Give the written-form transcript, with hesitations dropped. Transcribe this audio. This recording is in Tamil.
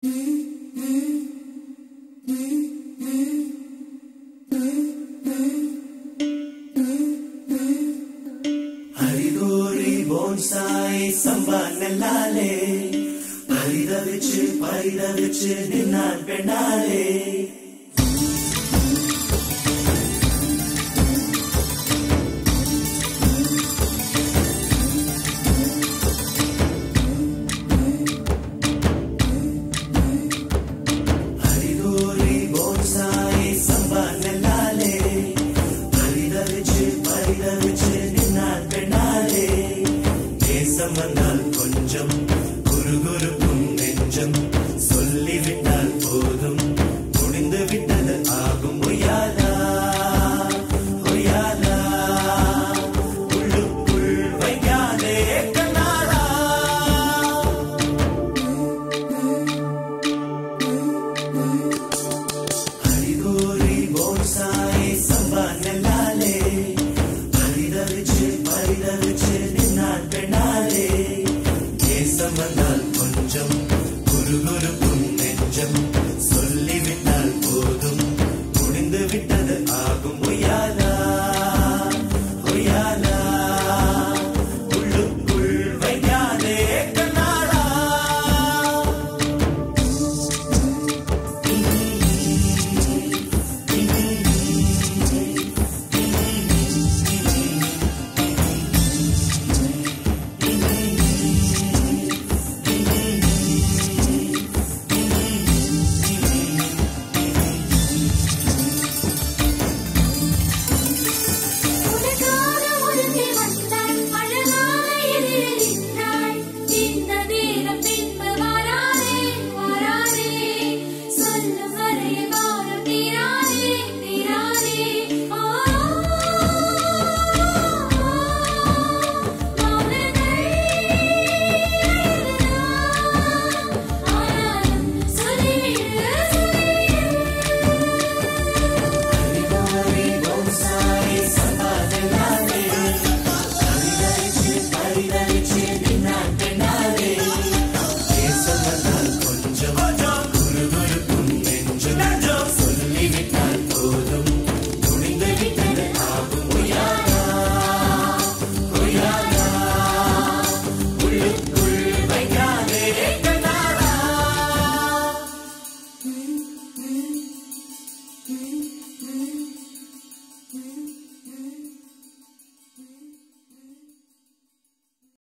हरिदोरी बोनसाई संबा नल्लाले परिदविच निन्नान पेंडाले हरिदोरी बोनसाई संबा नल्लाले परिदविच निन्नान पेंडाले தேசமந்தால் கொஞ்சம் குறுகுறுக்கும் நெஞ்சம் சொல்லிவிட்டால் போதும் முடிந்து விட்டது ஆகும் ஒய்யாலா ஒய்யாலா உள்ளுக்குள் வைக்காதே கண்ணாலா ஹரிதோரி போன்சாய் சம்பா நெல்லாலே परिदविच निन्नान पेंडाले தேசமந்தால் கொஞ்சம் குறுகுறுக்கும் நெஞ்சம்